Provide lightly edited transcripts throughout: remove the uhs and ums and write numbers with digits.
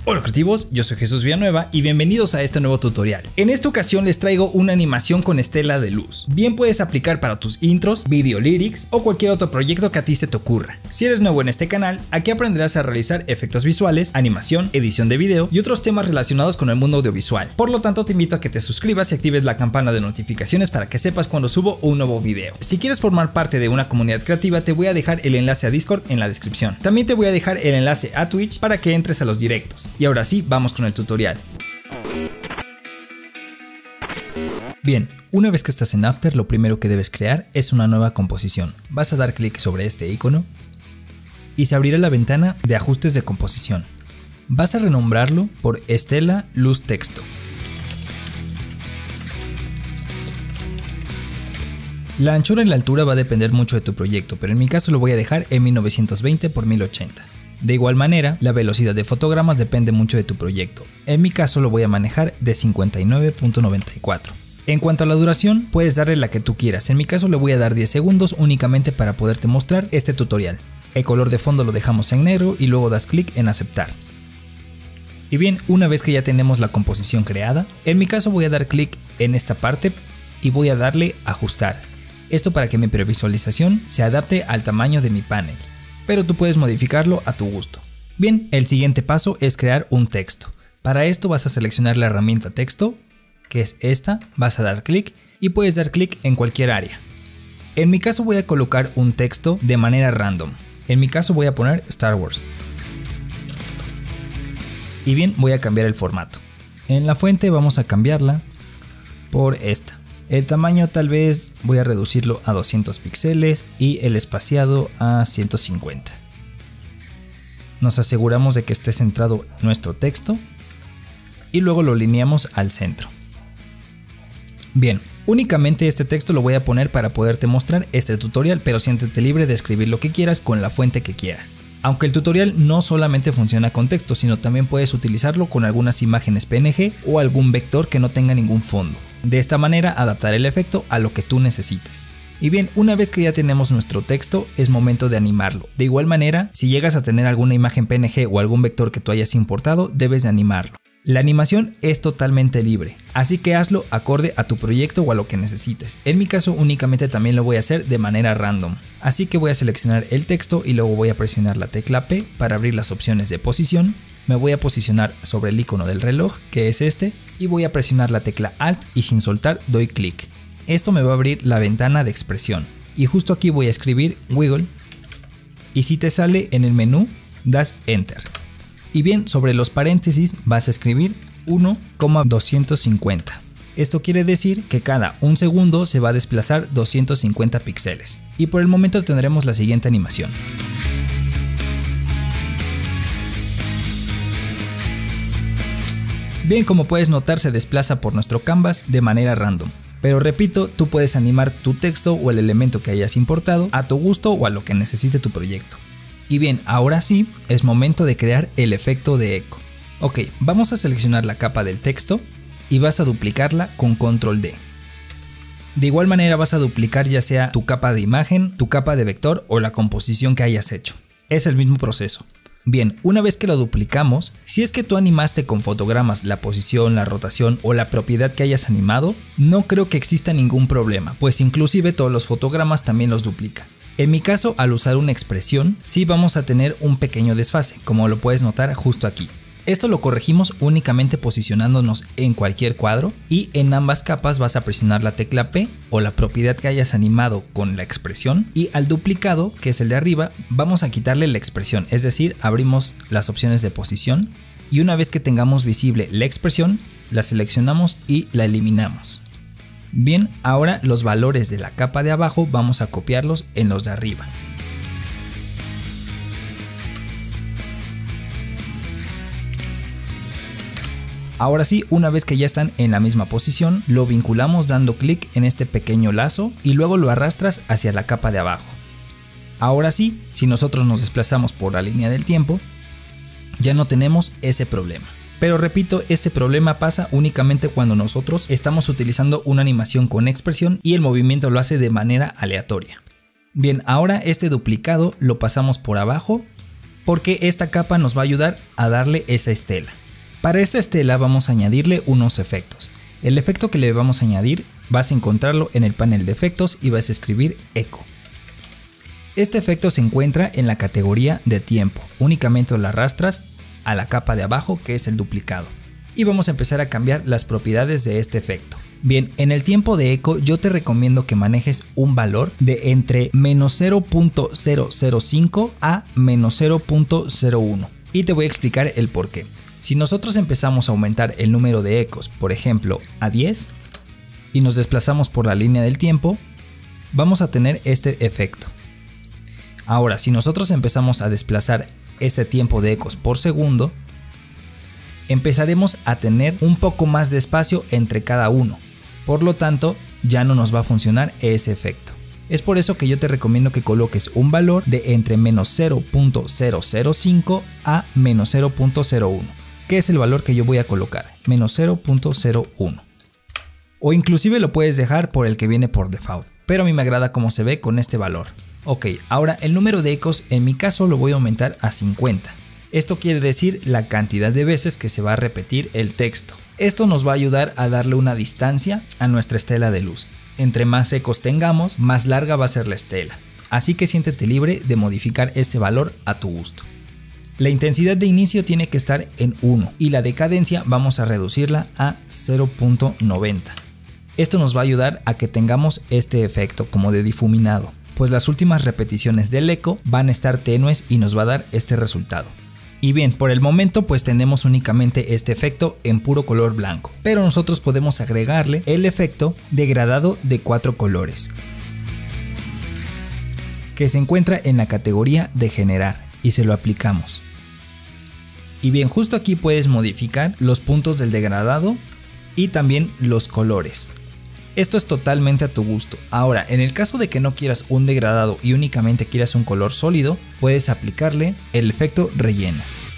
Hola creativos, yo soy Jesús Villanueva y bienvenidos a este nuevo tutorial. En esta ocasión les traigo una animación con estela de luz. Bien puedes aplicar para tus intros, video lyrics o cualquier otro proyecto que a ti se te ocurra. Si eres nuevo en este canal, aquí aprenderás a realizar efectos visuales, animación, edición de video y otros temas relacionados con el mundo audiovisual. Por lo tanto te invito a que te suscribas y actives la campana de notificaciones para que sepas cuando subo un nuevo video. Si quieres formar parte de una comunidad creativa te voy a dejar el enlace a Discord en la descripción. También te voy a dejar el enlace a Twitch para que entres a los directos. Y ahora sí, vamos con el tutorial. Bien, una vez que estás en After, lo primero que debes crear es una nueva composición. Vas a dar clic sobre este icono y se abrirá la ventana de ajustes de composición. Vas a renombrarlo por Estela Luz Texto. La anchura y la altura va a depender mucho de tu proyecto, pero en mi caso lo voy a dejar en 1920 x 1080. De igual manera, la velocidad de fotogramas depende mucho de tu proyecto. En mi caso lo voy a manejar de 59.94. En cuanto a la duración, puedes darle la que tú quieras. En mi caso le voy a dar 10 segundos únicamente para poderte mostrar este tutorial. El color de fondo lo dejamos en negro y luego das clic en aceptar. Y bien, una vez que ya tenemos la composición creada, en mi caso voy a dar clic en esta parte y voy a darle ajustar. Esto para que mi previsualización se adapte al tamaño de mi panel, pero tú puedes modificarlo a tu gusto. Bien, el siguiente paso es crear un texto. Para esto vas a seleccionar la herramienta texto, que es esta, vas a dar clic y puedes dar clic en cualquier área. En mi caso voy a colocar un texto de manera random. En mi caso voy a poner Star Wars. Y bien, voy a cambiar el formato. En la fuente vamos a cambiarla por esta. El tamaño tal vez voy a reducirlo a 200 píxeles y el espaciado a 150. Nos aseguramos de que esté centrado nuestro texto y luego lo alineamos al centro. Bien, únicamente este texto lo voy a poner para poderte mostrar este tutorial, pero siéntete libre de escribir lo que quieras con la fuente que quieras. Aunque el tutorial no solamente funciona con texto, sino también puedes utilizarlo con algunas imágenes PNG o algún vector que no tenga ningún fondo. De esta manera adaptar el efecto a lo que tú necesites. Y bien, una vez que ya tenemos nuestro texto, es momento de animarlo. De igual manera, si llegas a tener alguna imagen PNG o algún vector que tú hayas importado, debes de animarlo. La animación es totalmente libre, así que hazlo acorde a tu proyecto o a lo que necesites. En mi caso únicamente también lo voy a hacer de manera random, así que voy a seleccionar el texto y luego voy a presionar la tecla P para abrir las opciones de posición. Me voy a posicionar sobre el icono del reloj, que es este, y voy a presionar la tecla Alt y sin soltar doy clic. Esto me va a abrir la ventana de expresión y justo aquí voy a escribir wiggle y si te sale en el menú das Enter. Y bien, sobre los paréntesis vas a escribir 1,250. Esto quiere decir que cada un segundo se va a desplazar 250 píxeles. Y por el momento tendremos la siguiente animación. Bien, como puedes notar se desplaza por nuestro canvas de manera random. Pero repito, tú puedes animar tu texto o el elemento que hayas importado a tu gusto o a lo que necesite tu proyecto. Y bien, ahora sí, es momento de crear el efecto de eco. Ok, vamos a seleccionar la capa del texto y vas a duplicarla con Control D. De igual manera vas a duplicar ya sea tu capa de imagen, tu capa de vector o la composición que hayas hecho. Es el mismo proceso. Bien, una vez que lo duplicamos, si es que tú animaste con fotogramas la posición, la rotación o la propiedad que hayas animado, no creo que exista ningún problema, pues inclusive todos los fotogramas también los duplica. En mi caso, al usar una expresión, sí vamos a tener un pequeño desfase, como lo puedes notar justo aquí. Esto lo corregimos únicamente posicionándonos en cualquier cuadro y en ambas capas vas a presionar la tecla P o la propiedad que hayas animado con la expresión y al duplicado, que es el de arriba, vamos a quitarle la expresión, es decir, abrimos las opciones de posición y una vez que tengamos visible la expresión, la seleccionamos y la eliminamos. Bien, ahora los valores de la capa de abajo vamos a copiarlos en los de arriba. Ahora sí, una vez que ya están en la misma posición, lo vinculamos dando clic en este pequeño lazo y luego lo arrastras hacia la capa de abajo. Ahora sí, si nosotros nos desplazamos por la línea del tiempo, ya no tenemos ese problema. Pero repito, este problema pasa únicamente cuando nosotros estamos utilizando una animación con expresión y el movimiento lo hace de manera aleatoria. Bien, ahora este duplicado lo pasamos por abajo porque esta capa nos va a ayudar a darle esa estela. Para esta estela vamos a añadirle unos efectos. El efecto que le vamos a añadir vas a encontrarlo en el panel de efectos y vas a escribir eco. Este efecto se encuentra en la categoría de tiempo, únicamente lo arrastras a la capa de abajo que es el duplicado. Y vamos a empezar a cambiar las propiedades de este efecto. Bien, en el tiempo de eco yo te recomiendo que manejes un valor de entre -0.005 a -0.01 y te voy a explicar el por qué. Si nosotros empezamos a aumentar el número de ecos, por ejemplo a 10, y nos desplazamos por la línea del tiempo, vamos a tener este efecto. Ahora, si nosotros empezamos a desplazar este tiempo de ecos por segundo, empezaremos a tener un poco más de espacio entre cada uno. Por lo tanto, ya no nos va a funcionar ese efecto. Es por eso que yo te recomiendo que coloques un valor de entre -0.005 a -0.01, que es el valor que yo voy a colocar, -0.01. O inclusive lo puedes dejar por el que viene por default, pero a mí me agrada cómo se ve con este valor. Ok, ahora el número de ecos en mi caso lo voy a aumentar a 50. Esto quiere decir la cantidad de veces que se va a repetir el texto. Esto nos va a ayudar a darle una distancia a nuestra estela de luz. Entre más ecos tengamos, más larga va a ser la estela. Así que siéntete libre de modificar este valor a tu gusto. La intensidad de inicio tiene que estar en 1 y la de cadencia vamos a reducirla a 0.90. Esto nos va a ayudar a que tengamos este efecto como de difuminado, pues las últimas repeticiones del eco van a estar tenues y nos va a dar este resultado. Y bien, por el momento pues tenemos únicamente este efecto en puro color blanco, pero nosotros podemos agregarle el efecto degradado de 4 colores, que se encuentra en la categoría de generar, y se lo aplicamos. Y bien, justo aquí puedes modificar los puntos del degradado y también los colores. Esto es totalmente a tu gusto. Ahora, en el caso de que no quieras un degradado y únicamente quieras un color sólido, puedes aplicarle el efecto relleno.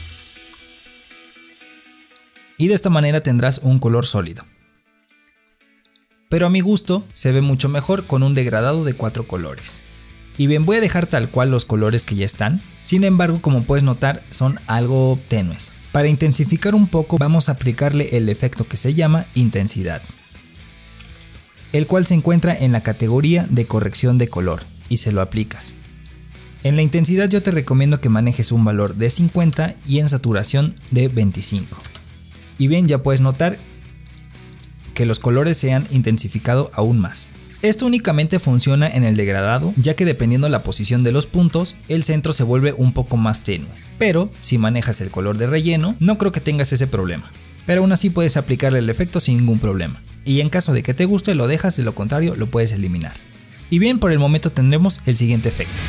Y de esta manera tendrás un color sólido. Pero a mi gusto se ve mucho mejor con un degradado de 4 colores. Y bien, voy a dejar tal cual los colores que ya están. Sin embargo, como puedes notar, son algo tenues. Para intensificar un poco, vamos a aplicarle el efecto que se llama intensidad, el cual se encuentra en la categoría de corrección de color, y se lo aplicas. En la intensidad yo te recomiendo que manejes un valor de 50 y en saturación de 25. Y bien, ya puedes notar que los colores se han intensificado aún más. Esto únicamente funciona en el degradado, ya que dependiendo la posición de los puntos, el centro se vuelve un poco más tenue. Pero si manejas el color de relleno, no creo que tengas ese problema. Pero aún así puedes aplicarle el efecto sin ningún problema. Y en caso de que te guste lo dejas, de lo contrario lo puedes eliminar. Y bien, por el momento tendremos el siguiente efecto.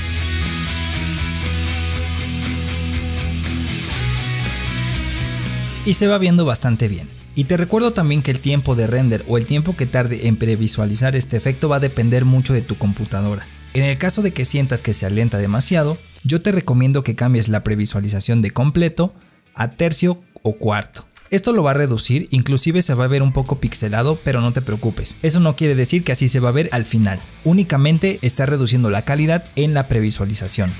Y se va viendo bastante bien. Y te recuerdo también que el tiempo de render o el tiempo que tarde en previsualizar este efecto va a depender mucho de tu computadora. En el caso de que sientas que se alenta demasiado, yo te recomiendo que cambies la previsualización de completo a tercio o cuarto. Esto lo va a reducir, inclusive se va a ver un poco pixelado, pero no te preocupes. Eso no quiere decir que así se va a ver al final. Únicamente está reduciendo la calidad en la previsualización.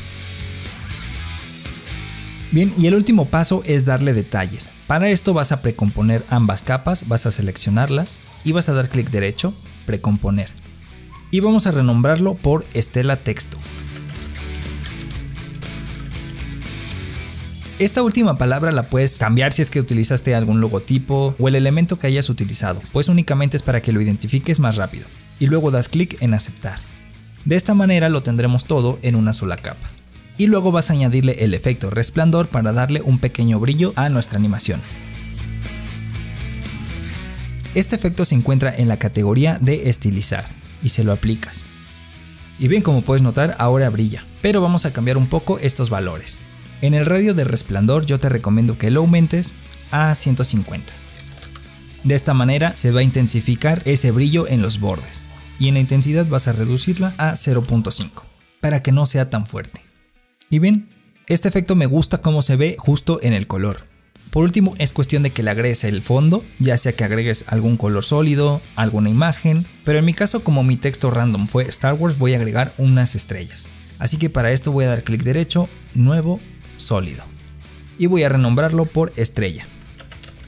Bien, y el último paso es darle detalles. Para esto vas a precomponer ambas capas, vas a seleccionarlas y vas a dar clic derecho, precomponer. Y vamos a renombrarlo por Estela Texto. Esta última palabra la puedes cambiar si es que utilizaste algún logotipo o el elemento que hayas utilizado, pues únicamente es para que lo identifiques más rápido. Y luego das clic en aceptar. De esta manera lo tendremos todo en una sola capa. Y luego vas a añadirle el efecto resplandor para darle un pequeño brillo a nuestra animación. Este efecto se encuentra en la categoría de estilizar y se lo aplicas. Y bien, como puedes notar, ahora brilla, pero vamos a cambiar un poco estos valores. En el radio de resplandor yo te recomiendo que lo aumentes a 150. De esta manera se va a intensificar ese brillo en los bordes y en la intensidad vas a reducirla a 0.5 para que no sea tan fuerte. Y bien, este efecto me gusta cómo se ve justo en el color. Por último, es cuestión de que le agregues el fondo, ya sea que agregues algún color sólido, alguna imagen, pero en mi caso, como mi texto random fue Star Wars, voy a agregar unas estrellas. Así que para esto voy a dar clic derecho, nuevo, sólido, y voy a renombrarlo por estrella.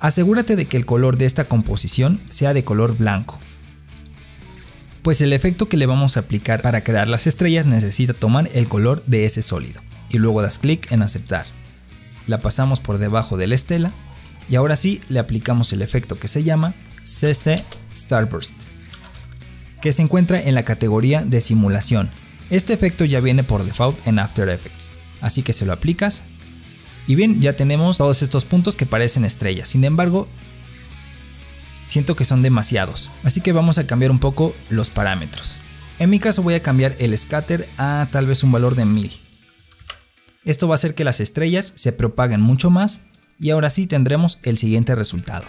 Asegúrate de que el color de esta composición sea de color blanco, pues el efecto que le vamos a aplicar para crear las estrellas necesita tomar el color de ese sólido. Y luego das clic en aceptar. La pasamos por debajo de la estela y ahora sí le aplicamos el efecto que se llama CC Starburst, que se encuentra en la categoría de simulación. Este efecto ya viene por default en After Effects, así que se lo aplicas. Y bien, ya tenemos todos estos puntos que parecen estrellas. Sin embargo, siento que son demasiados, así que vamos a cambiar un poco los parámetros. En mi caso voy a cambiar el scatter a tal vez un valor de 1000. Esto va a hacer que las estrellas se propaguen mucho más y ahora sí tendremos el siguiente resultado.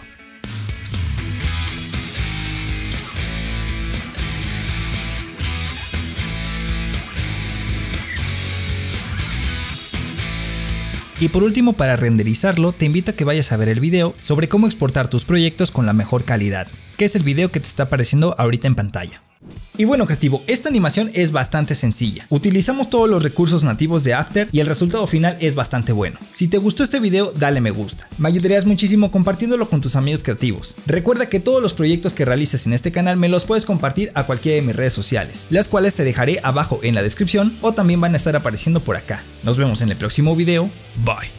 Y por último, para renderizarlo, te invito a que vayas a ver el video sobre cómo exportar tus proyectos con la mejor calidad, que es el video que te está apareciendo ahorita en pantalla. Y bueno, creativo, esta animación es bastante sencilla. Utilizamos todos los recursos nativos de After y el resultado final es bastante bueno. Si te gustó este video, dale me gusta. Me ayudarías muchísimo compartiéndolo con tus amigos creativos. Recuerda que todos los proyectos que realices en este canal me los puedes compartir a cualquiera de mis redes sociales, las cuales te dejaré abajo en la descripción o también van a estar apareciendo por acá. Nos vemos en el próximo video. Bye.